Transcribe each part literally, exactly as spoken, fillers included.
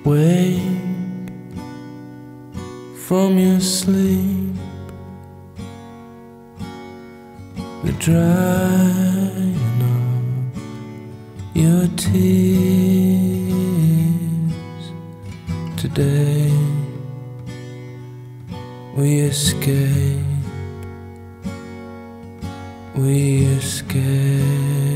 Wake from your sleep, the drying of your tears. Today we escape, we escape.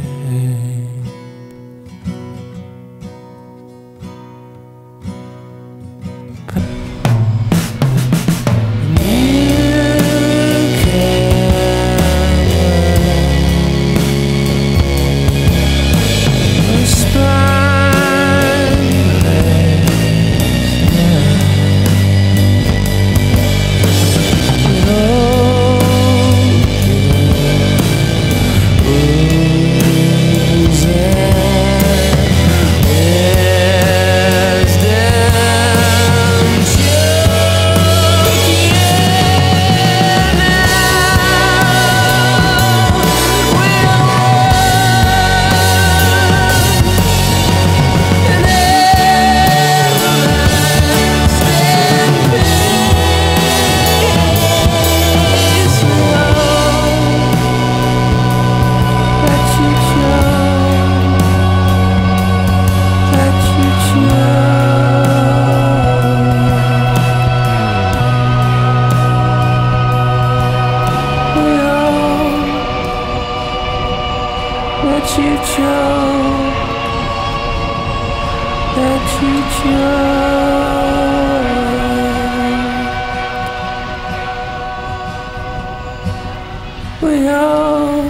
Let you choke, let you choke. We all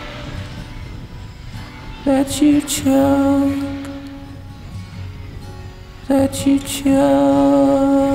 let you choke, let you choke.